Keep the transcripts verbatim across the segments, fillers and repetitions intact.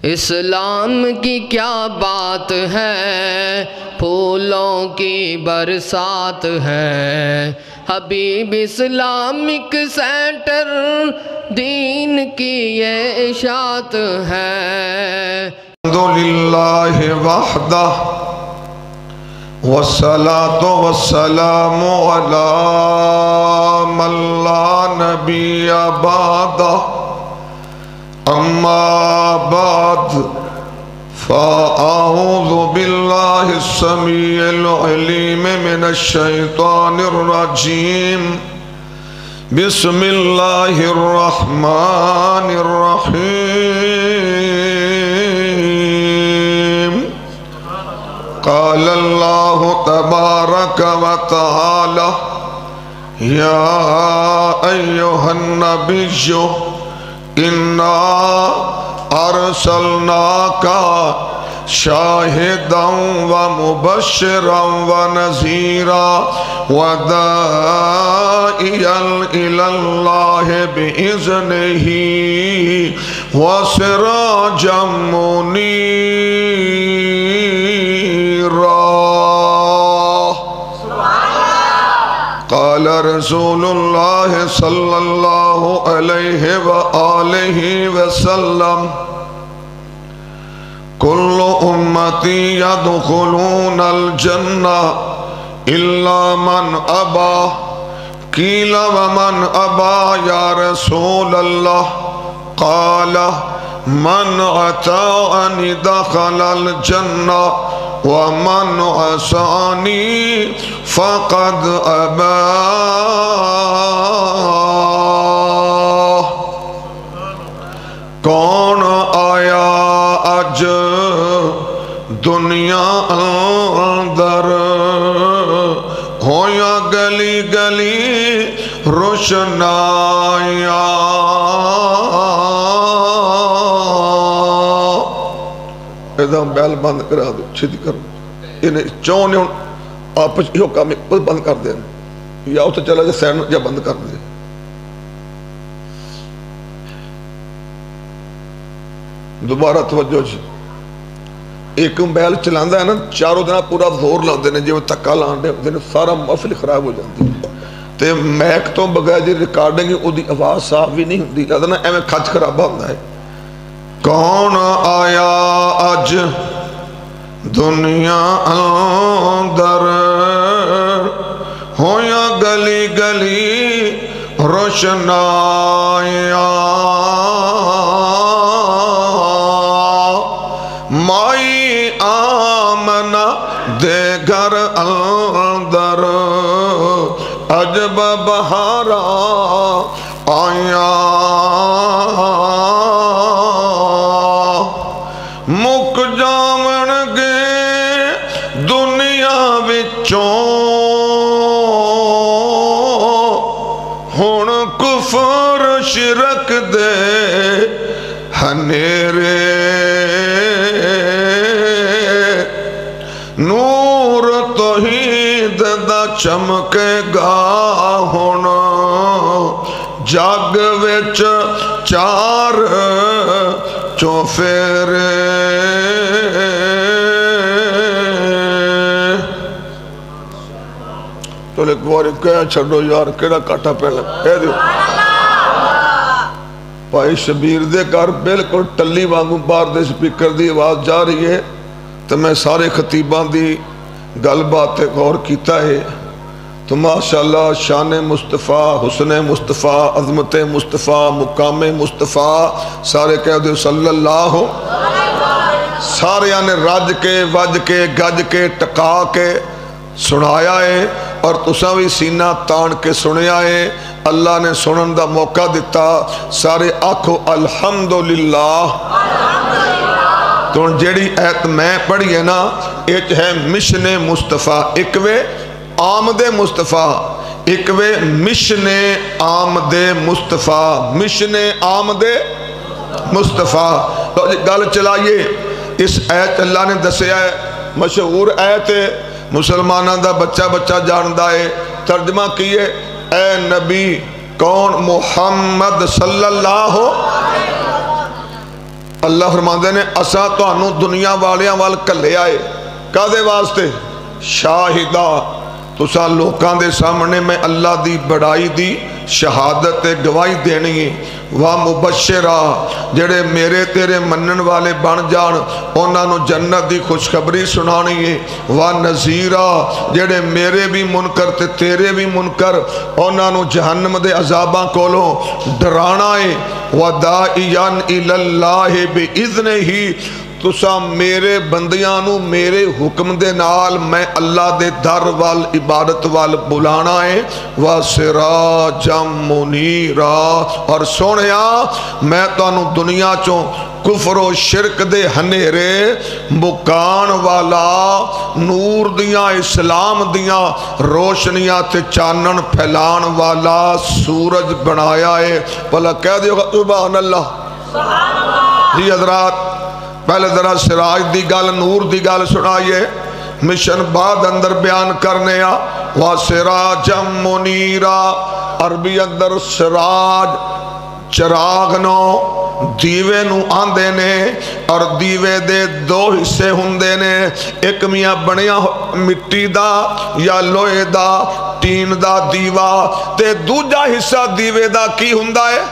اسلام کی کیا بات ہے، پھولوں کی برسات ہے، حبیب اسلامک سینٹر دین کی یہ اشاعت ہے۔ الحمدللہ وحدہ والصلاة والسلام علی من لا نبی بعدہ، اما بعد فاعوذ باللہ السمیع العلیم من الشیطان الرجیم، بسم اللہ الرحمن الرحیم۔ قال اللہ تبارک و تعالی یا ایہا النبی اِنَّا أَرْسَلْنَاكَ شَاهِدًا وَمُبَشِّرًا وَنَذِيرًا وَدَاعِيًا إِلَى اللَّهِ بِإِذْنِهِ وَسِرَاجًا مُنِيرًا۔ قال رسول اللہ صلی اللہ علیہ وآلہ وسلم کل امتی یدخلون الجنہ الا من ابا، قیل ومن ابا یا رسول اللہ؟ قال من اطاعنی دخل الجنہ ومن عصانی فقد ابا۔ کون آیا اج دنیا اندر، ہویا گلی گلی روشنائیاں، ایدہ بیل بند کرا دو، چھتی کرو، انہیں چون نے آپ یہ کام بند کر دیں، یا تو چلا جائے سین یا بند کر دیں۔ دوبارہ توجہ جی، ایک بیل چلاندہ ہے نا، چاروں دنہ پورا زور لاندے نے، جو تکا لاندے ہیں، سارا محفل خراب ہو جاندی ہے۔ تے میک تو بغیر جی ریکارڈنگ او دی آواز صاف بھی نہیں ہوندی، لہذا نا ایمیں کھچ خرابہ ہوندہ ہے۔ کون آیا اج دنیا اندر، ہویا گلی گلی روشنائیاں، مائی آمنہ دے گھر اندر عجب بہارا آیا، مک جاون گے دنیا وچوں، ہن کفر شرک دے ہنیرے، نور توحید دا چمکے گا ہن، جگ وچ چار چوفیرے۔ تو ایک باری کہا چھڑو یار کیڑا کاٹا پہلے کہہ دیو، بھائی شبیر دے کار بلکل ٹلی وانگوں بار دے سپیکر دی آواز جا رہی ہے، تو میں سارے خطیبان دی گل بات غور کیتا ہے، تو ماشاءاللہ شان مصطفیٰ، حسن مصطفیٰ، عظمت مصطفیٰ، مقام مصطفیٰ، سارے کہہ دے صلی اللہ ہو، سارے آنے راج کے وج کے گج کے ٹکا کے سنایا ہے، اور تساں بھی سینہ تان کے سنیا ہے، اللہ نے سنن دا موقع دیتا، سارے آکھو الحمدللہ۔ تو جیڑی ایت میں پڑھی ہے نا، ایک ہے مشن مصطفیٰ، اکوے آمد مصطفیٰ، اکوے مشن آمد مصطفیٰ، مشن آمد مصطفیٰ۔ تو گل چلائیے، اس ایت اللہ نے دسیا ہے، مشہور ایت ہے، مسلمانہ دا بچہ بچہ جاندہ ہے، ترجمہ کیے اے نبی کون؟ محمد صلی اللہ ہو، اللہ فرماندے نے اساں تانوں دنیا والیاں وال کلے آئے کدے واسطے شاہدہ تساں لوکاں دے سامنے میں اللہ دی بڑائی دی شہادت گواہی دینی ہے وا مبشرہ جڑے میرے تیرے منن والے بن جان انہاں نو جنت دی خوشخبری سنانی ہے وا نذیرہ جڑے میرے بھی منکر تے تیرے بھی منکر انہاں نو جہنم دے عذاباں کولوں ڈرانا ہے وداعیاً الی اللہ باذنہ تسا میرے بندیاں نو میرے حکم دے نال میں اللہ دے در وال عبادت وال بلانا ہے وَسِرَاجًا مُنِيرًا اور سونیا میں تانوں دنیا چوں کفر و شرک دے ہنیرے مکان والا نور دیاں اسلام دیاں روشنیاں تے چانن پھیلان والا سورج بنایا ہے بھلا کہہ دیو گا سبحان اللہ جی حضرات پہلے ذرا سراج دی گل نور دی گل سنائیے مشن بعد اندر بیان کرنے آ وَسِرَاجًا مُنِيرًا عربی اندر سراج چراغ نو دیوے نو آندے نے اور دیوے دے دو حصے ہوندے نے ایک میاں بنیا مٹی دا یا لوہے دا ٹین دا دیوا تے دوجا حصہ دیوے دا کی ہوندا ہے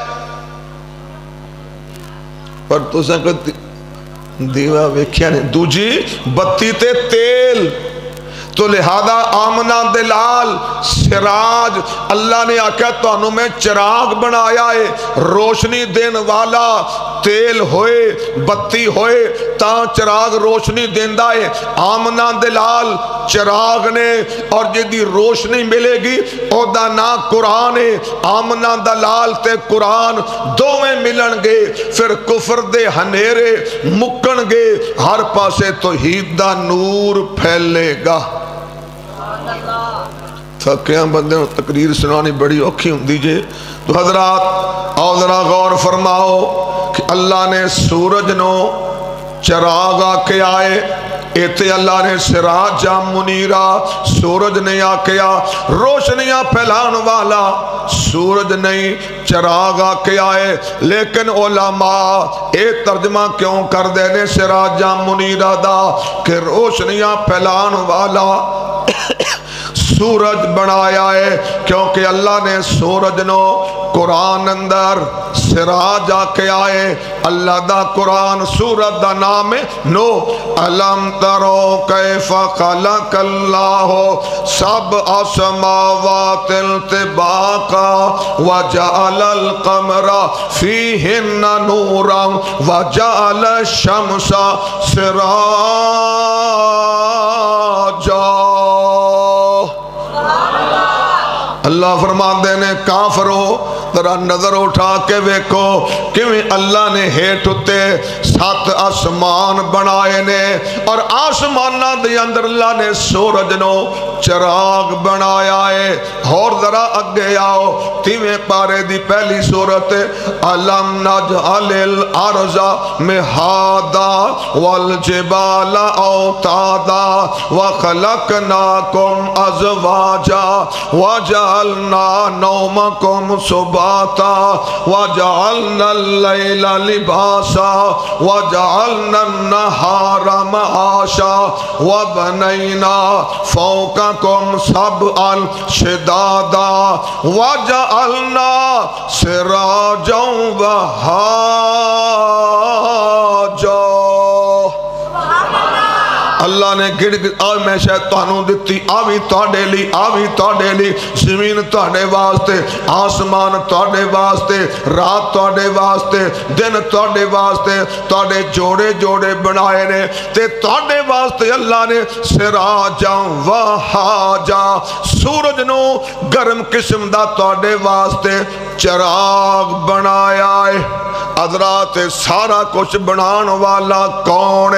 پر تو سنکت دیوا ویکھیا نے دوجی بتی تے تیل تو لہذا آمنہ دلال سراج اللہ نے آکھا تو انہوں میں چراغ بنایا ہے روشنی دین والا تیل ہوئے بتی ہوئے تا چراغ روشنی دیندہ ہے آمنہ دلال چراغ نے اور جدی روشنی ملے گی او دا نا قرآن ہے آمنہ دلال تے قرآن دو میں ملن گے پھر کفر دے ہنیرے مکن گے ہر پاسے توحید دا نور پھیلے گا تھکیاں بندے تقریر سنانی بڑی اوکھی ہوں دیجئے تو حضرات آؤ ذرا غور فرماؤ کہ اللہ نے سورج نو چراغ آکے آئے ایتے اللہ نے سراجا منیرا سورج نے آکیا روشنیاں پھیلان والا سورج نہیں چراغ آکے آئے لیکن علماء اے ترجمہ کیوں کر دینے سراجا منیرا دا کہ روشنیاں پھیلان والا سورج بنایا ہے کیونکہ اللہ نے سورج نو قرآن اندر سراج آکے آئے اللہ دا قرآن سورج دا نام نو علم ترو کیف خلق اللہ سب اسماوات التباقا وجعل القمر فیہن نورا وجعل الشمس سراجا اللہ فرمان دینے کافرو ذرا نظر اٹھا کے ویکھو کیویں اللہ نے ہیٹ ہوتے سات آسمان بنائے نے اور آسمانہ دے اندر اللہ نے سورج نو چراغ بنایا ہے اور ذرا اگے آؤ تیویں پارے دی پہلی صورت علم نجعل الارض مہادا والجبال اوتادا وخلقناکم ازواجا وجعلنا نومکم سباتا وجعلنا اللیل لباسا وجعلنا النہار معاشا وبنینا فوقکم سبعا شدادا وجعلنا سراجا وہاجا اللہ نے گڑ گڑ آوی میں شیطانوں دیتی آوی تاڑے لی آوی تاڑے لی زمین تاڑے واسطے آسمان تاڑے واسطے رات تاڑے واسطے دن تاڑے واسطے تاڑے جوڑے جوڑے بنائے نے تے تاڑے واسطے اللہ نے سراجا وہاجا سورج نو گرم قسم دا تاڑے واسطے چراغ بنایا ہے حضرات سارا کچھ بنان والا کون ہے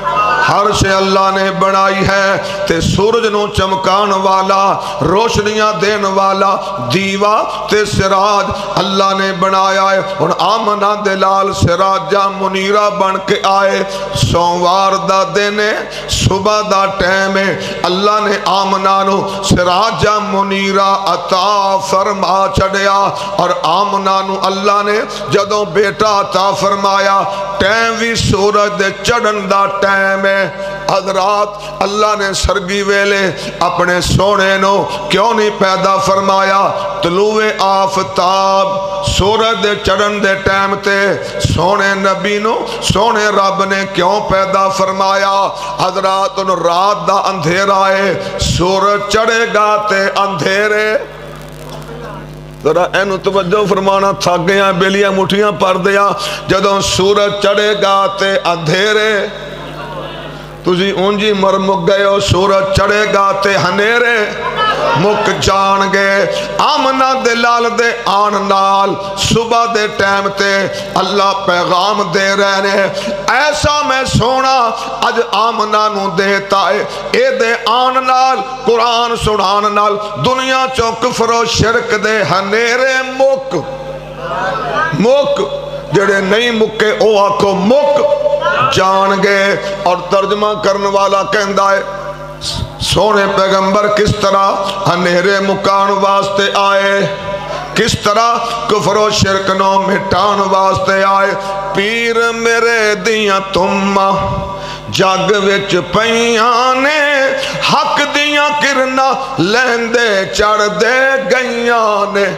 ہر شے اللہ نے بنائی ہے تے سورج نو چمکان والا روشنیاں دین والا دیوا تے سراج اللہ نے بنایا ہے اور آمنہ دلال سراجہ منیرہ بن کے آئے سوموار دا دینے صبح دا ٹیم ہے اللہ نے آمنہ نو سراجہ منیرہ عطا فرما چڑیا اور آمنہ نو اللہ نے جدوں بیٹا عطا فرمایا ٹیم بھی سورج دے چڑھن دا ٹیم ہے حضرات اللہ نے سرگی ویلے اپنے سونے نو کیوں نہیں پیدا فرمایا طلوع آفتاب سورج دے چڑھن دے ٹائم تے سونے نبی نو سونے رب نے کیوں پیدا فرمایا حضرات ان رات دا اندھیرا ہے سورج چڑھے گا تے اندھیرے ذرا اینو توجہ فرمانا تھک گیا بیلیاں مٹھیاں پر دیا جدوں سورج چڑھے گا تے اندھیرے تجھی اونجی مر مک گئے ہو سورج چڑھے گا تے ہنیرے مک جان گے آمنہ دے لال دے آن نال صبح دے ٹائم تے اللہ پیغام دے رہنے ایسا میں سونا اج آمنہ نو دیتا ہے اے دے آن نال قرآن سنان نال دنیا چو کفر و شرک دے ہنیرے مک مک جڑے نہیں مکے او آکو مک جان گے اور ترجمہ کرنے والا کہندا ہے سونے پیغمبر کس طرح ہنیرے مکان واسطے آئے کس طرح کفر و شرک نو مٹان واسطے آئے پیر میرے دیاں تم جگ وچ پیاں نے حق دیاں کرنا لیندے چڑھ دے گئیاں نے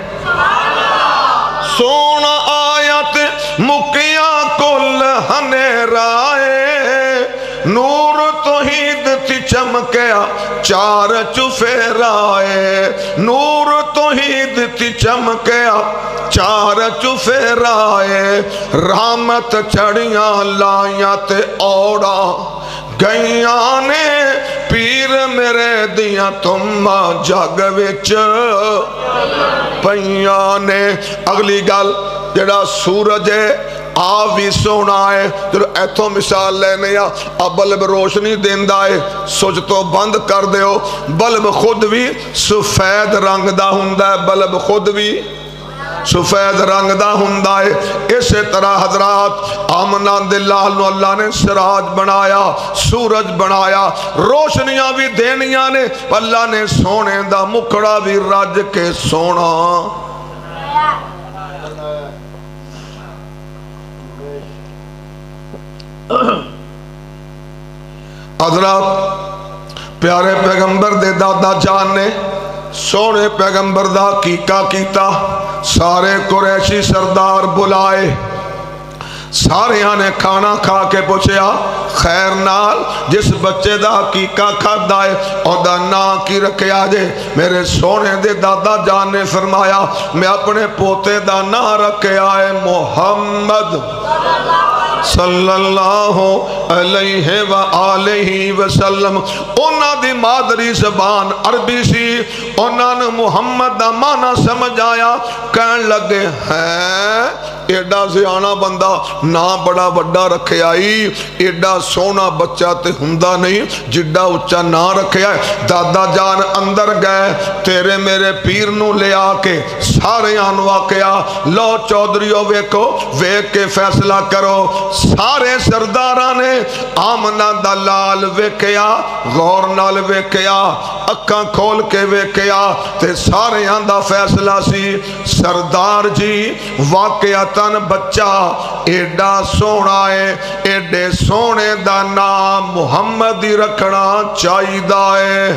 سونا آیت مکیاں کل ہنیرائے نور توحید تی چمکیا چار چفیرائے نور توحید تی چمکیا چار چفیرائے رحمت چڑیاں لائیاں تے اوڑا گئیاں نے پیر میرے دیاں تم جگ وچ پیاں نے اگلی گل جڑا سورج ہے آوی سونا ہے جو ایتھوں مثال لینے یا بلب روشنی دیندہ ہے سوچ تو بند کر دے ہو بلب خود بھی سفید رنگ دا ہندہ ہے بلب خود بھی سفید رنگ دا ہندہ ہے اسی طرح حضرات آمنہ دلال نو اللہ نے سراج بنایا سورج بنایا روشنیاں بھی دینیاں نے اللہ نے سونے دا مکڑا بھی رج کے سونا حضرات پیارے پیغمبر دے دادا جان نے سونے پیغمبر دا کیکا کیتا سارے قریشی سردار بلائے سارے آنے کھانا کھا کے پوچھیا خیر نال جس بچے دا حقیقہ کھا دائے اور دا نا کی رکھے آجے میرے سونے دے دادا جان نے فرمایا میں اپنے پوتے دا نا رکھے آئے محمد صلی اللہ علیہ وآلہ وسلم اونا دی مادری زبان عربی سی اونا نے محمد دا مانا سمجھ آیا کہن لگے ہیں ایڈا زیانہ بندہ نا بڑا بڑا رکھے آئی ایڈا سونا بچہ تے ہندہ نہیں جڈا اچھا نا رکھے آئے دادا جان اندر گئے تیرے میرے پیر نو لے آکے سارے آنوا کیا لو چودریو ویکو ویک کے فیصلہ کرو سارے سردارانے آمنہ دلال ویکیا غور نال ویکیا اکھاں کھول کے ویکیا تے سارے آندہ فیصلہ سی سردار جی واقعتاً بچہ ایڈا سونا ہے ایڈے سونے دا نام محمد ہی رکھنا چاہی دائے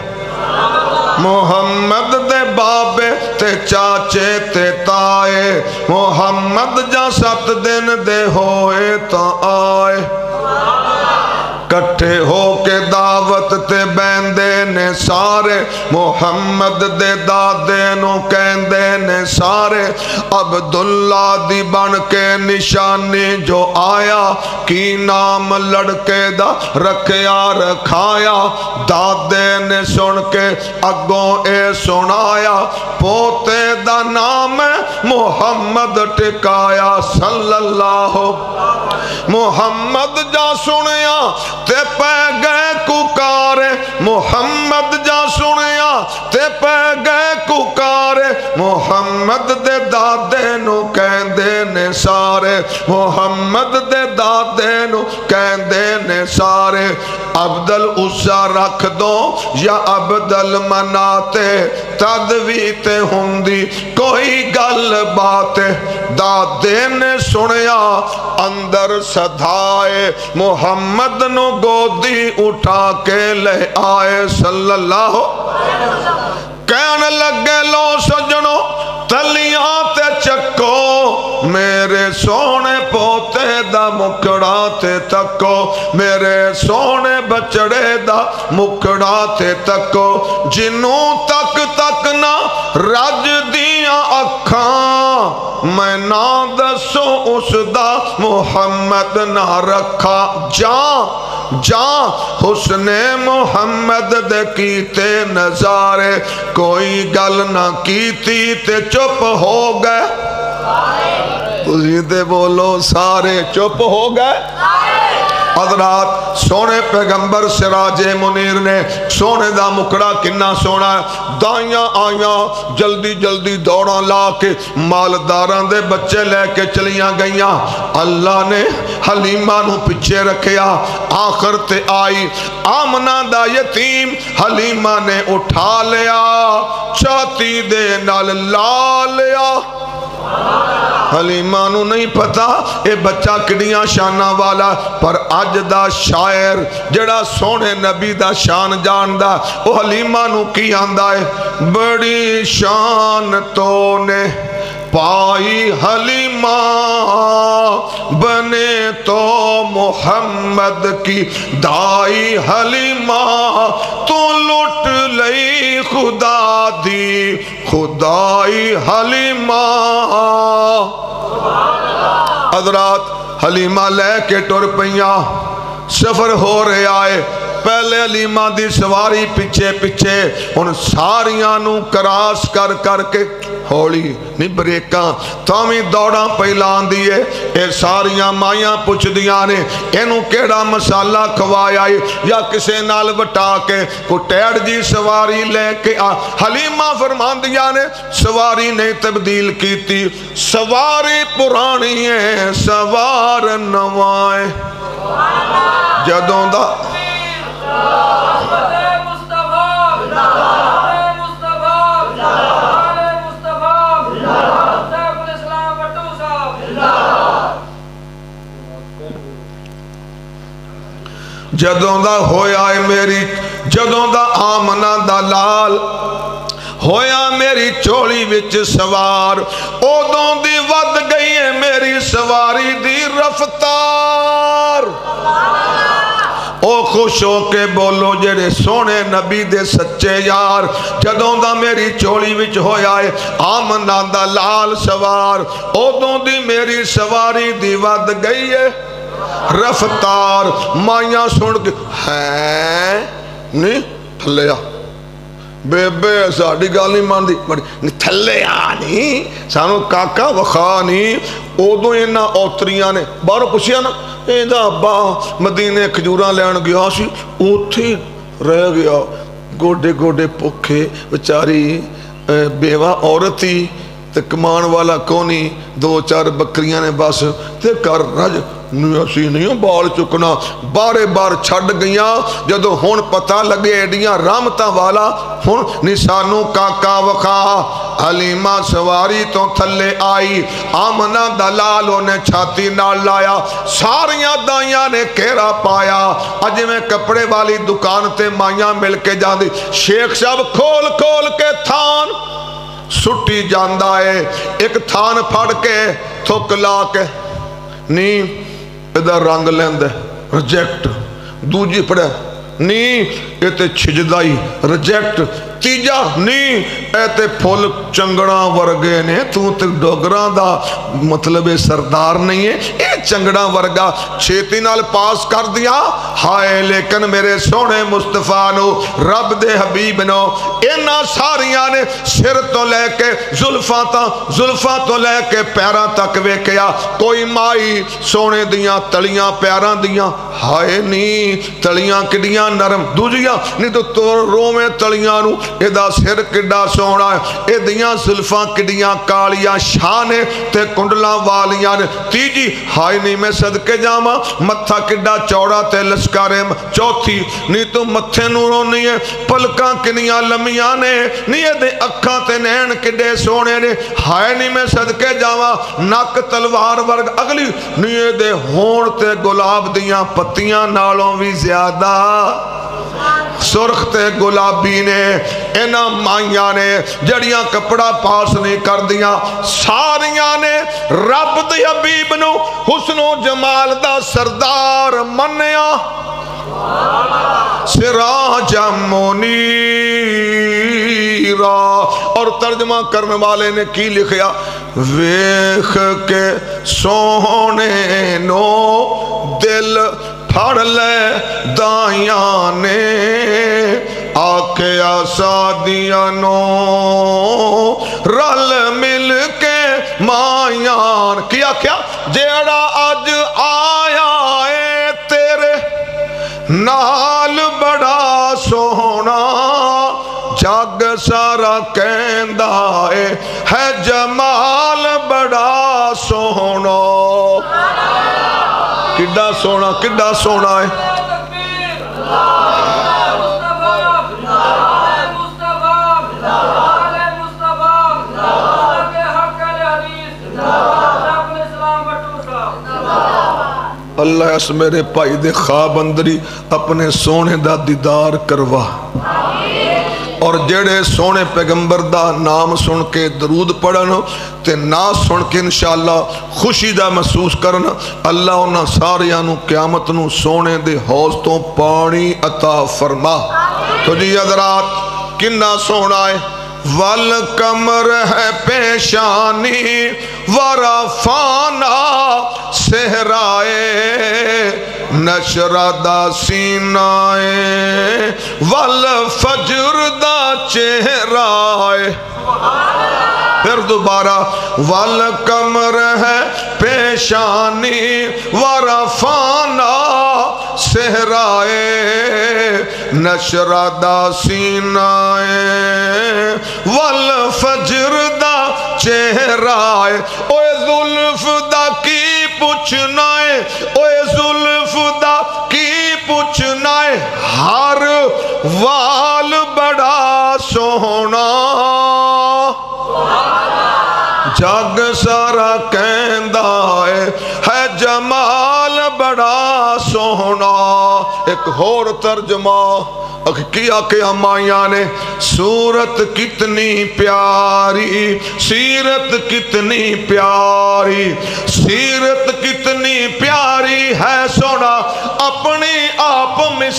محمد دے بابے تے چاچے تے تائے محمد جا ست دن دے ہوئے تا آئے کٹھے ہو کے دعوت تے بیندے نے سارے محمد دے دادے نو کہندے نے سارے عبداللہ دی بن کے نشانی جو آیا کی نام لڑکے دا رکھیا رکھایا دادے نے سن کے اگوں اے سنایا پوتے دا نام محمد ٹکایا صلی اللہ محمد جا سنیا تے پہ گئے ککارے محمد جا سنیا تے پہ گئے ککارے محمد دے دادے نو کہندے نے سارے محمد دے دادے نو کہندے نے سارے عبدل عزا رکھ دو یا عبدل مناتے تدوی تے ہندی کوئی گل باتے دادے نے سنیا اندر صدائے محمد نو گودی اٹھا کے لے آئے صلی اللہ کہنے لگے لو سجنو تلیاں تے چکو میرے سونے پوتے دا مکڑا تے تکو میرے سونے بچڑے دا مکڑا تے تکو جنوں تک تک نہ رج دیاں اکھاں میں نہ دسو اس دا محمد نہ رکھا جاں جاں حسن محمد دے کیتے نظارے کوئی گل نہ کیتی تے چپ ہو گئے تجھے بولو سارے چپ ہو گئے حضرات سونے پیغمبر سراج منیر نے سونے دا مکڑا کنا سونا ہے دائیاں آیاں جلدی جلدی دوڑاں لا کے مالداراں دے بچے لے کے چلیاں گئیاں اللہ نے حلیمہ نو پچھے رکھیا آخر تے آئی آمنہ دا یتیم حلیمہ نے اٹھا لیا چھاتی دے نال لا لیا حلیمہ نو نہیں پتا اے بچہ کڑیاں شانہ والا پر اج دا شاعر جڑا سونے نبی دا شان جان دا او حلیمہ نو کی آندہ ہے بڑی شان تو نے پائی حلیمہ بنے تو محمد کی دائی حلیمہ تو لٹ لئی خدا دی خدائی حلیمہ حضرات حلیمہ لے کے ٹر پئیاں سفر ہو رہے آئے پہلے حلیمہ دی سواری پچھے پچھے ان ساریاں نو کراس کر کر کے ہولی نہیں بریکاں تامی دوڑاں پہلان دیئے اے ساریاں مائیاں پچھ دیاں نے اینو کیڑا مسالہ کھوایا یا کسے نال وٹا کے کو ٹیڑ جی سواری لے کے آ حلیمہ فرمان دیاں نے سواری نہیں تبدیل کی تھی سواری پرانی ہے سوار نوائے جدوں دا جدوں دا ہویا ہے میری جدوں دا آمنہ دا لال ہویا میری چولی وچ سوار اودوں دی ود گئی ہے میری سواری دی رفتار او خوش ہو کے بولو جڑے سونے نبی دے سچے یار جدوں دا میری چولی وچ ہویا ہے آمنہ دا لال سوار اودوں دی میری سواری دی ود گئی ہے رفتار مائیاں سن کے ہیں نہیں تھلے آ بے بے ساڑی گال نہیں مان دی نہیں تھلے آ نہیں سانو کاکا وخا نہیں اودوں اینا اوتریاں نے بارو پوچھیا نا ایدہ با مدینے کھجوراں لین گیا سی اوتھی رہ گیا گوڑے گوڑے پکھے بچاری بیوہ عورتی تے کمان والا کونی دو چار بکریاں نے بس تے کر رج اسی نہیں بال چکنا بارے بار چھڑ گیاں جدو ہون پتہ لگے ایڈیاں رامتہ والا ہون نسانو کاکا وخا حلیمہ سواری تو تھلے آئی آمنہ دلالوں نے چھاتی نال لایا ساریاں دائیاں نے کیرا پایا اج میں کپڑے والی دکان تے مائیاں مل کے جان دی شیخ صاحب کھول کھول کے تھان سٹی جاندہ ہے ایک تھان پھڑ کے تھک لا کے نہیں ادھر رنگ لیندے ریجیکٹ دوجی پڑے نہیں یہ تے چھجدائی ریجیکٹ تیجا نہیں اے تے پھول چنگڑا ورگے نے تو تے ڈوگران دا مطلب سردار نہیں ہے اے چنگڑا ورگا چھیتی نال پاس کر دیا ہائے لیکن میرے سونے مصطفیٰ نو رب دے حبیب نو اینا ساریاں نے سر تو لے کے زلفاں تا زلفاں تو لے کے پیران تک ویکیا کوئی مائی سونے دیاں تلیاں پیران دیاں ہائے نہیں تلیاں کڑیاں نرم دوجیاں نہیں تو تو رومیں تلیاں نو ایدہ سر کڑا سونا ہے ایدیاں زلفاں کڑیاں کالیاں شانے تے کنڈلاں والیاں تیجی ہائے نہیں میں صدقے جاما متھا کڑا چوڑا تے لشکارے چوتھی نہیں تو متھے نوروں نہیں ہے پلکاں کنیاں لمیاں نے نہیں ایدے اکھاں تے نین کڑے سونے نے ہائے نہیں میں صدقے جاما ناک تلوار ورگ اگلی نہیں ایدے ہون تے گلاب دیاں پتیاں نالوں بھی زیادہ سرخ تے گلابی نے اینا مائیاں نے جڑیاں کپڑا پاس نہیں کر دیا ساریاں نے رب دی حبیب نو حسن و جمال دا سردار منیا سراجا منیرا اور ترجمہ کرنے والے نے کی لکھیا ویخ کے سونے نو دل پھڑ لے دائیاں نے آکھیا سادیاں نو رل مل کے مائیاں کیا کیا جیڑا آج آیا اے تیرے نال بڑا سونا جگ سارا کہندا اے ہے جمال بڑا سونا کڈا سونا کڈا سونا ہے اللہ اس میرے پائی دے خواب اندری اپنے سونے دا دیدار کروا اور جڑے سونے پیغمبر دا نام سن کے درود پڑھن تے نا سن کے انشاءاللہ خوشی دا محسوس کرنا اللہ انہاں ساریاں نو قیامت نو سونے دے حوض تو پانی عطا فرما تو جی حضرات کنہ سونا ہے والکمر ہے پیشانی ورفانا سہرائے نشرہ دا سینائے والفجر دا چہرائے پھر دوبارہ والکمر ہے پیشانی ورفانا سہرائے نشرہ دا سینائے والفجر دا چہرائے اوے ظلف دا کی پوچھنائے اوے ظلف دا کی پوچھنائے ہر وال بڑا سونا جگ سارا کہندا ہے جمال بڑا سونا ایک اور ترجمہ کیا کیا مائیاں نے صورت کتنی پیاری سیرت کتنی پیاری سیرت کتنی پیاری ہے سونا اپنی آپ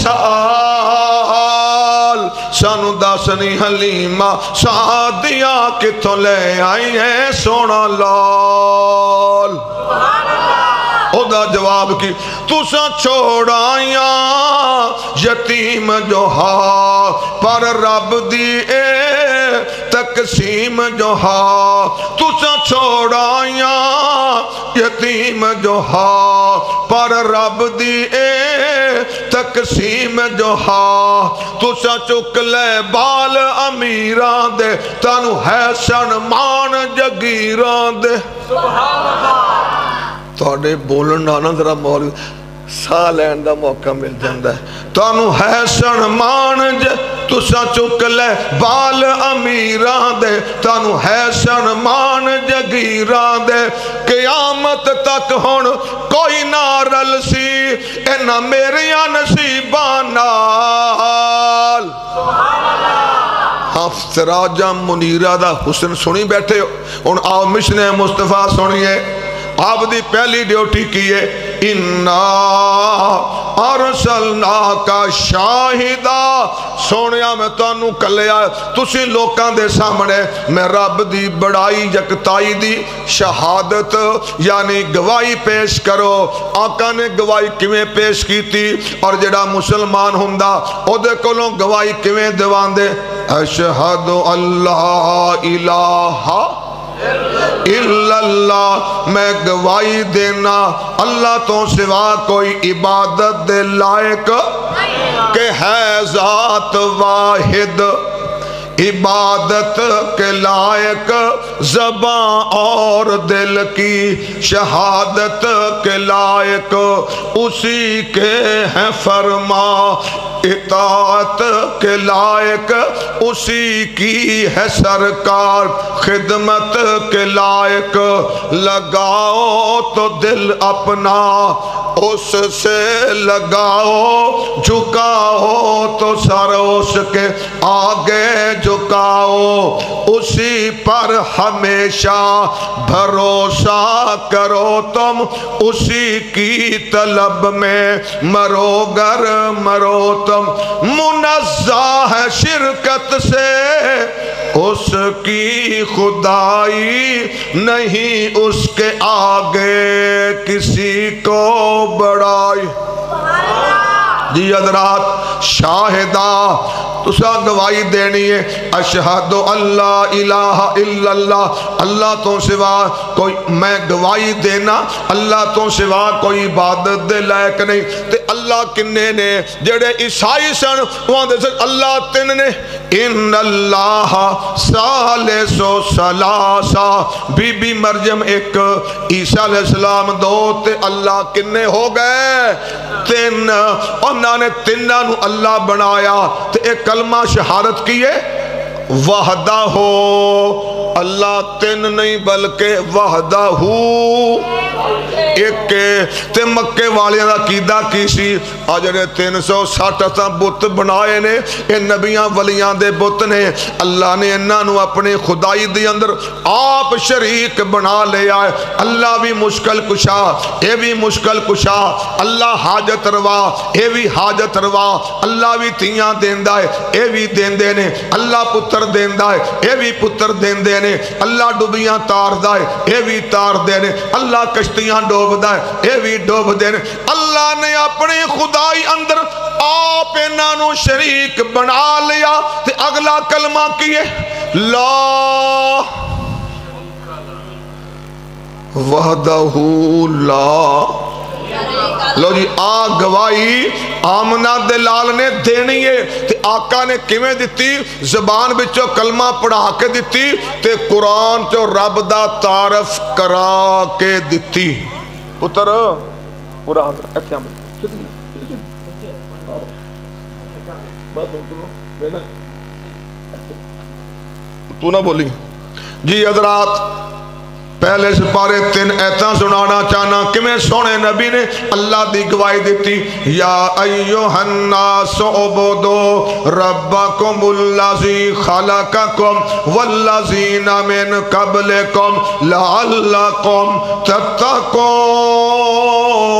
مثال سانو داسنی حلیمہ سعدیہ کتوں لے آئی ہیں سونا لال او دا جواب کی تُساں چھوڑائیاں یتیم جو ہا پر رب دی اے تقسیم جو ہا تُساں چھوڑائیاں یتیم جو ہا پر رب دی اے تقسیم جو ہا تُساں چک لے بال امیران دے تانو ہے سنمان جگیران دے سبحان اللہ تھوڑے بولن نانا ذرا مولی سا لین دا موقع مل جاندہ ہے تانو ہے سنمان جے تسا چک لے بال امیران دے تانو ہے سنمان جگیران دے قیامت تک ہون کوئی نہ رل سی اینا میریاں نصیبان نال آپ سراجہ منیرہ دا حسن سنی بیٹھے ہو ان آؤ مشن مصطفیٰ سنیے آپ دی پہلی ڈیوٹی کیے इन्ना अरसलनाका शाहिदा, सोनिया मैं तुहानू कल्लिया तुसी लोकां दे सामने मैं रब दी बड़ाई यकताई दी शहादत यानी गवाही पेश करो। आका ने गवाही किवें पेश कीती और जेड़ा मुसलमान हुंदा ओदे कोलों गवाही किवें दिवांदे? अशहदु अल्लाह इलाहा इल्लल्लाह, मैं गवाही देना अल्लाह तो सिवा कोई इबादत दे लायक के है ज़ात वाहिद, इबादत के लायक ज़बां और दिल की शहादत के लायक उसी के हैं फरमा, इताअत के लायक उसी की है सरकार, खिदमत के लायक लगाओ तो दिल अपना उससे लगाओ, झुकाओ तो सर उसके आगे झुकाओ, उसी पर हमेशा भरोसा करो तुम, उसी की तलब में मरो गर मरो तुम, मुनज़्ज़ा है शिरकत से उसकी खुदाई, नहीं उसके आगे किसी को बड़ाई। जी हज़रात शाहिदा तुसा गवाही देनी है अशहदु अल्लाह इलाहा इल्लल्लाह, अल्लाह तो सिवा कोई, मैं गवाही देना अल्लाह तो सिवा कोई इबादत दे लायक नहीं। ते अल्लाह किन्ने ने? जेड़े ईसाई सन उहांदे सन अल्लाह तिन ने, इन अल्लाह सालिसु सलासा, बीबी मरयम एक, ईसा अलैहिस्सलाम दो, ते अल्लाह किन्ने हो गए? तिन। उन्होंने तिन्हां नूं अल्लाह बनाया ते एक कलमा शहादत की है वहदा हो, अल्लाह तिन नहीं बल्कि वहदा हू एक। ते मक्के वालियां दा कीदा की सी? आ जेड़े तीन सौ सठ असां बुत बनाए ने ये नबियां वलियां दे बुत ने, अल्लाह ने इन्हां नूं अपनी खुदाई दे अंदर आप शरीक बना लिया है। अल्लाह भी मुश्किल कुशा, ये भी मुश्किल कुशा, अल्लाह हाजत रवा, ये भी हाजत रवा, अल्लाह भी तियां देंदा है, ये भी देंदे ने, अल्लाह पुत्र देंदा है, ये भी पुत्र देंदे ने, अल्लाह डुबियां तारदा है, ये भी तारदे ने, अल्लाह कश्तियां डोबदा है, ये भी डोबदे ने। अल्लाह ने अपनी खुदाई अंदर आप इन्हां नूं शरीक बना लिया। ते अगला कलमा की है? ला वहदहू ला। लो जी आ गवाही आमना दे लाल ने देनी है। ते आका ने किवें दिती? जबान विचों कलमा पढ़ा के दिती ते कुरान चो रब दा तारफ करा के दिती। पुत्र पूरा तू ना बोली जी। हज़रात पहले सिपारे तीन ऐतां सुनाना चाहना किवें सोहने नबी ने अल्लाह दी गवाही दी। या अय्युहन्नासु उबुदू रब्बकुमुल्लज़ी खलक़कुम वल्लज़ीना मिन क़ब्लिकुम लअल्लकुम तत्तक़ून।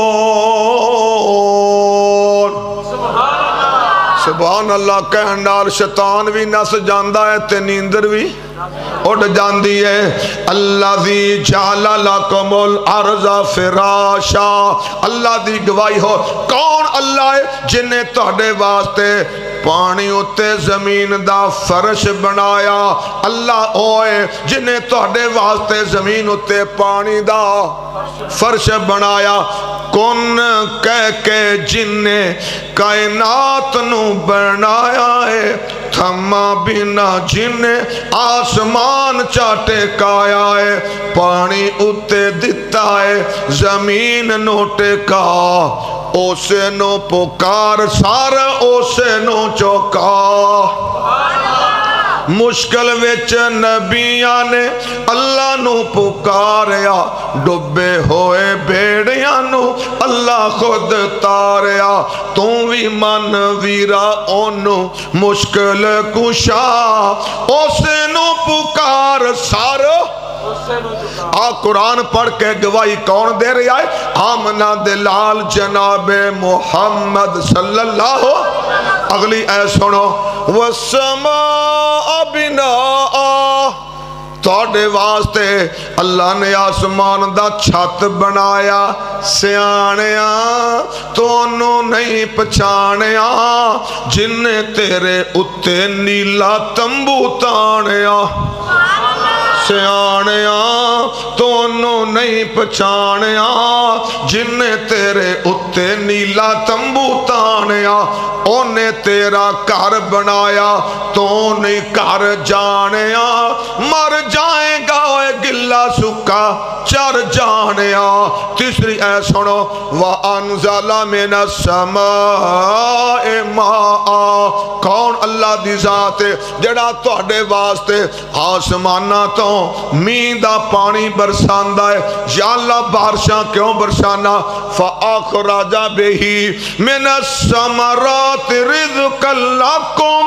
सुभान अल्लाह कहन नाल शैतान भी नस जांदा है ते नींदर भी उड़ जाती है। अल्लाज़ी जअला लकुमुल अर्ज़ा फ़िराशा। अल्लाह दी गवाही हो कौन? अल्लाह है जिन्हें तुहाडे वास्ते पानी उत्ते जमीन दा फर्श बनाया। अल्लाह ओए जिन्हें तुहाडे वास्ते जमीन उत्ते पानी दा फर्श बनाया। कौन कह के जिन्हें कायनात नू बनाया है। थमा बिना जिन्हें आसमान चाटे काया है। पानी उत्ते दिता है जमीन नो टेका। ओसे नो पुकार सारा ओसे नो चौका। मुश्किल विच नबिया ने अल्लाह नू पुकारया। डुबे होए बेड़ियां नू अल्लाह खुद तारया। तू भी मन वीरा ओनू मुश्किल कुशा। उस नू पुकार सार آ قرآن پڑھ کے گواہی کون دے رہا ہے؟ آمنہ دلال جناب محمد صلی اللہ. اگلی اے سنو وَالسَّمَاءَ بِنَاءَ تھوڑے واسطے اللہ نے آسمان دا چھت بنایا سیانیا تو انہوں نہیں پچھانیا جن نے تیرے اتے نیلا تمبو تانیا سیانیا تو انہوں نہیں پچھانیا جن نے تیرے اتے نیلا تمبو تانیا انہیں تیرا گھر بنایا تو نہیں گھر جانیا مر جائیں گا اے گلا سکا چر جانیا. تیسری اے سنو وَأَنزَلَ مِنَ السَّمَاءِ مَاءً کون اللہ دی ذات ہے جڑا تواڈے واسطے آسماناں تو مین دا پانی برساندا ہے. یا اللہ بارشاں کیوں برسانا؟ فَأَخْرَجَ بِهِ مِنَ الثَّمَرَاتِ رِزْقًا لَكُمْ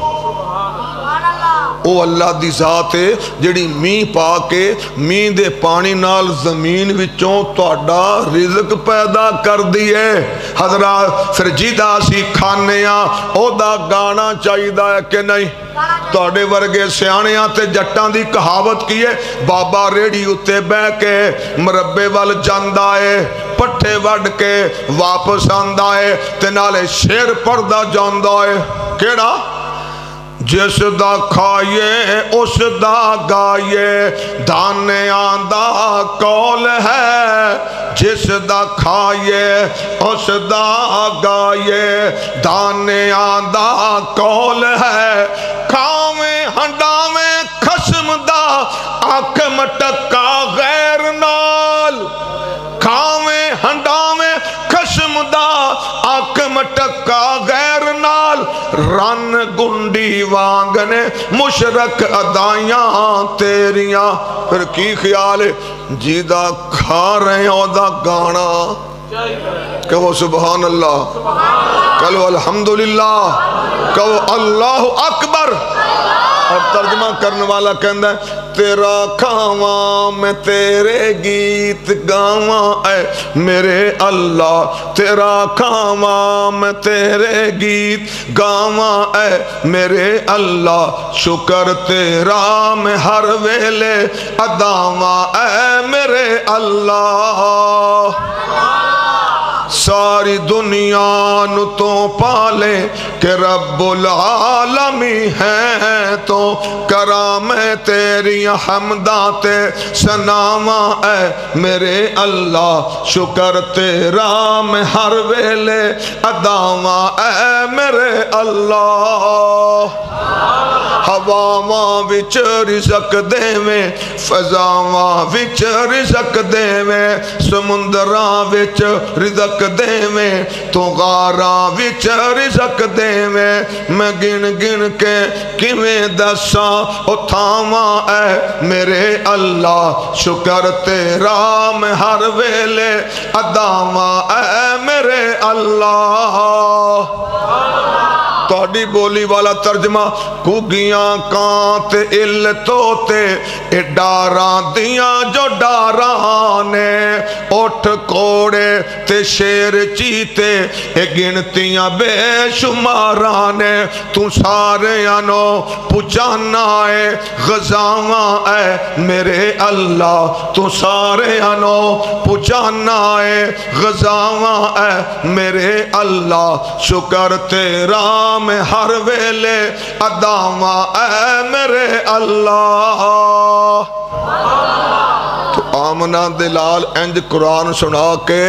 او اللہ دی ذات ہے جڑی مین پا کے مین دے پانی نال زمین وچوں تہاڈا رزق پیدا کر دیے. حضرات پھر جیدہ سی کھانیاں او دا گانا چاہیدہ ہے کہ نہیں؟ تہاڈے ورگے سیانیاں تے جٹاں دی کہاوت کی ہے بابا ریڑی اتے بہ کے مربے وال جاندا ہے پٹھے وڈ کے واپس آندا ہے تے نالے شیر پڑھدا جاندا ہے. کیڑا؟ جس دا کھائیے اس دا گائیے دانے آندہ کول ہے جس دا کھائیے اس دا گائیے دانے آندہ کول ہے. کھاویں ہنڈاویں خشم دا آنکھ مٹکا غیر نال کھاویں ہنڈاویں خشم دا آنکھ مٹکا غیر نال رن گنڈی وانگنے مشرک ادائیاں تیریاں. پھر کی خیال ہے جیدہ کھا رہے ہو دا گانا کہو سبحان اللہ کہو الحمدللہ کہو اللہ اکبر. اور ترجمہ کرنے والا کہندہ ہے تیرا کھاواں میں تیرے گیت گاواں اے میرے اللہ تیرا کھاواں میں تیرے گیت گاواں اے میرے اللہ شکر تیرا میں ہر ویلے اداواں اے میرے اللہ. ساری دنیا نو تو پالے کہ رب العالمی ہیں تو کرام تیری حمدات سناواں اے میرے اللہ شکر تیرا میں ہر ویلے اداواں اے میرے اللہ. ہواواں وچ رزق دیویں فضاواں وچ رزق دیویں سمندراں وچ رزق دیویں تو غاراں وچ رزق دیویں میں گن گن کے کیویں دساں او تھاواں اے میرے اللہ شکر تیرا میں ہر ویلے اداواں اے میرے اللہ. تہاڈی بولی والا ترجمہ گھگیاں کانت ال توتے اے ڈاراں دیاں جو ڈاراں نے اٹھ کوڑے تے شیر چیتے اے گنتیاں بے شماراں نے تو سارے انو پچانا اے غزاواں اے میرے اللہ تو سارے انو پچانا اے غزاواں اے میرے اللہ شکر تیرا میں ہر ویلے اداواں اے میرے اللہ. تو آمنہ دلال انج قرآن سنا کے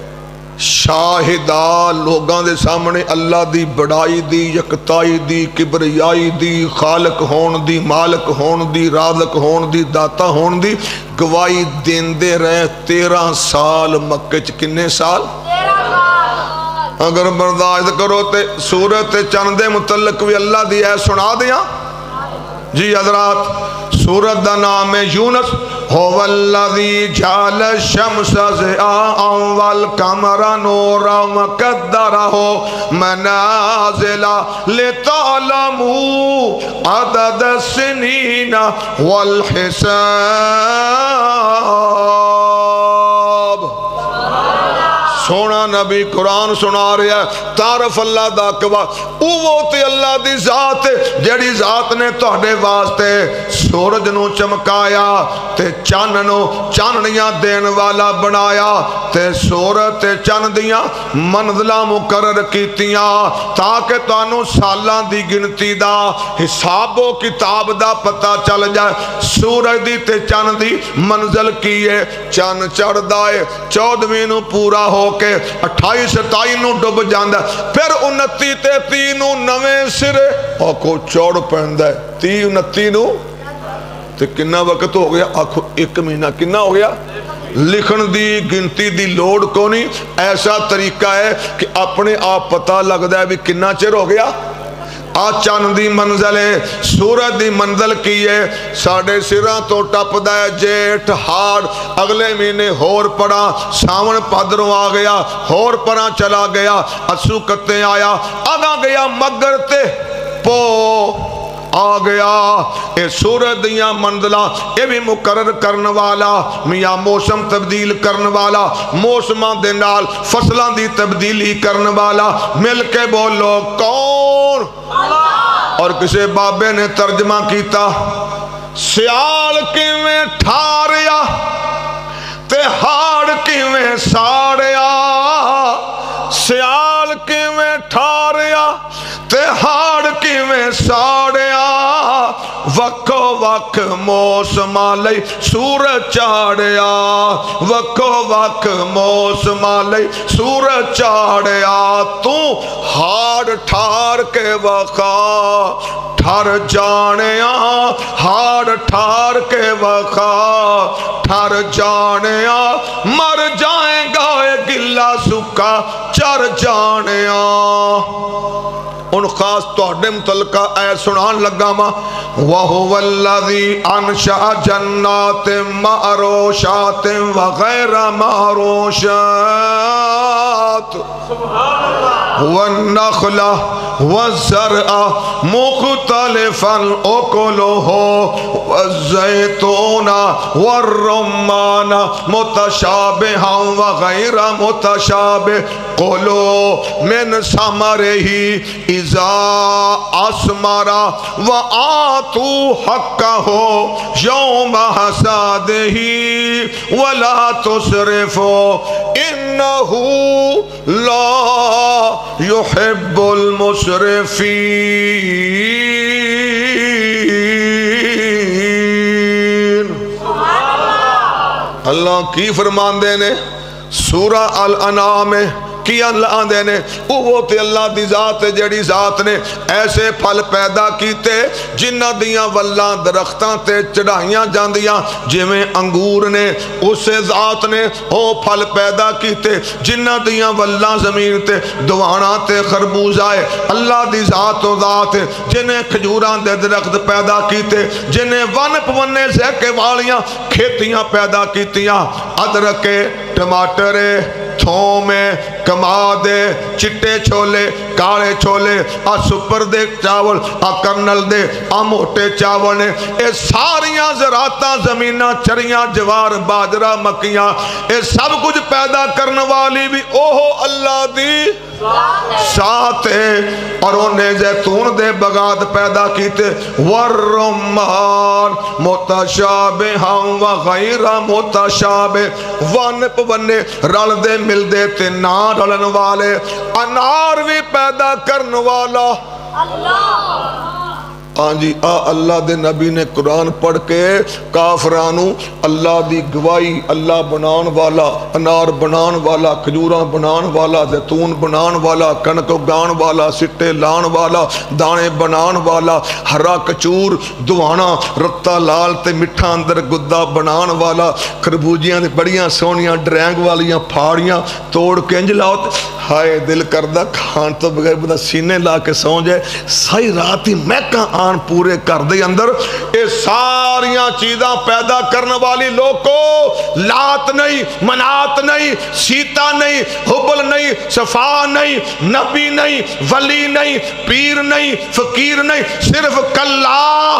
شاہدہ لوگاں دے سامنے اللہ دی بڑائی دی یکتائی دی کبریائی دی خالق ہون دی مالک ہون دی رازق ہون دی داتا ہون دی گواہی دین دے رہے تیرہ سال مکہ چ کنے سال اگر برداشت کرو تے سورت چند متعلق بھی اللہ دی ہے سنا دیا جی حضرات. سورت دا نام ہے یونس هو الذي جعل الشمس ضياء والقمر نورا وقدره منازل لتعلموا عدد السنين والحساب. سونا نبی قرآن سنا رہا ہے. تعارف اللہ دا اکبر. اوہ تے اللہ دی ذات جڑی ذات نے تہاڈے واسطے سورج نو چمکایا تے چن نو چاننیاں دین والا بنایا تے سورج تے چن دیاں منزلاں مقرر کیتیاں تاکہ تانوں سالاں دی گنتی دا حساب و کتاب دا پتہ چل جائے. سورج دی تے چن دی منزل کی ہے. چن چڑھدا ہے چودھویں نو پورا ہو کے اٹھائی ستائی نو ڈب جاندا پھر انتی تے تی نو نویں سرے آکھو چوڑ پہندا ہے. تی انتی نو تے کنا وقت ہو گیا؟ آکھو ایک مہینہ. کنا ہو گیا؟ لکھن دی گنتی دی لوڑ کو نہیں. ایسا طریقہ ہے کہ اپنے آپ پتہ لگدا ہے بھی کنا چر ہو گیا. آ چاند دی منزل ہے سورج دی منزل کی ہے. ساڑھے سراں تو ٹپ دا ہے جیٹھ ہاڑ اگلے مہینے ہور پڑا ساون پادروں آ گیا ہور پڑا چلا گیا اسو کتے آیا آگا گیا مگر تے پو آ گیا. اے سورج دیاں منزلاں اے بھی مقرر کرن والا میاں موسم تبدیل کرن والا موسماں دے نال فصلاں دی تبدیلی کرن والا مل کے بولو کون؟ اور کسی بابے نے ترجمہ کیتا سیال کیویں ٹھاریا تے ہاڑ کیویں ساڑیا. سیال کیویں ٹھاریا تے ہاڑ کیویں ساڑیا. وکھو وکھ موسماں لئی سورج چاڑیا. وکھو وکھ موسماں لئی سورج چاڑیا. تو ہاڑ ٹھار کے وکھا ٹھر جانیا. ہاڑ ٹھار کے وکھا ٹھر جانیا. مر جائیں گا اے گلا سکا چر جانیا. ان خاص توڑے متعلقہ اے سنان لگا ماں وَهُوَ الَّذِي أَنشَأَ جَنَّاتٍ مَعْرُوشَاتٍ وَغَيْرَ مَعْرُوشَاتٍ وَالنَّخْلَ وَالزَّرْعَ مُخْتَلِفًا أُكُلُهُ وَالزَّيْتُونَ وَالرُّمَّانَ مُتَشَابِهًا وَغَيْرَ مُتَشَابِهٍ كُلُوا مِنْ ثَمَرِهِ إِذَا أَثْمَرَ وَآتُوا حَقَّهُ يَوْمَ حَصَادِهِ وَلَا تُسْرِفُوا إِنَّهُ لَا يُحِبُّ الْمُسْرِفِينَ. اللہ کی فرمان دینے سورہ الانعام میں کی اللہ آندے نے وہ تے اللہ دی ذات جڑی ذات نے ایسے پھل پیدا کیتے جنہ دیاں واللہ درختاں تے چڑھائیاں جاندیاں جویں انگور نے اسے ذات نے وہ پھل پیدا کیتے جنہ دیاں واللہ زمین تے دوانا تے خربوزائے. اللہ دی ذات و ذات جنہیں کھجوران دے درخت پیدا کیتے جنہیں ون پونے زیکے والیاں کھیتیاں پیدا کیتیاں ادرکے ٹماٹرے تھومے کمادے چٹے چھولے کالے چھولے آ سپر دے چاول آ کرنل دے آ موٹے چاول نے اے ساریاں زراعتاں زمیناں چریاں جوار باجرہ مکیاں اے سب کچھ پیدا کرنے والی بھی اوہو اللہ دی ساتھ ہے. اور انہیں زیتون دے بغاد پیدا کیتے والرمان متشابہاں وغیر متشابہ ون پونے رل دے مل دے تے نہ رلن والے. انار بھی پیدا کرنے والا اللہ. ہاں جی آ اللہ دے نبی نے قرآن پڑھ کے کافرانو اللہ دی گواہی اللہ بنان والا انار بنان والا کھجوراں بنان والا زیتون بنان والا کنک اگان والا سٹے لان والا دانے بنان والا ہرا کچور دوانا رتا لال تے مٹھا اندر گدا بنان والا خربوجیاں دے بڑیاں سونیاں ڈرینگ والیاں پھاڑیاں توڑ کے انج لاؤ ہائے دل کردہ کھان تو بغیر بندہ سینے لا کے سو جائے ساری رات ہی محکاں آن پورے کر دے اندر اے ساریاں چیزاں پیدا کرنے والی لوگوں لات نہیں منات نہیں سیتا نہیں حبل نہیں صفا نہیں نبی نہیں ولی نہیں پیر نہیں فقیر نہیں صرف کلا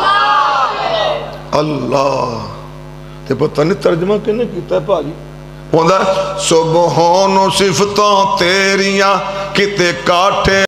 اللہ تے پتہ نہیں ترجمہ کنے کیتا ہے پاجی سبحان صفتاں تیریاں کتے کاٹھے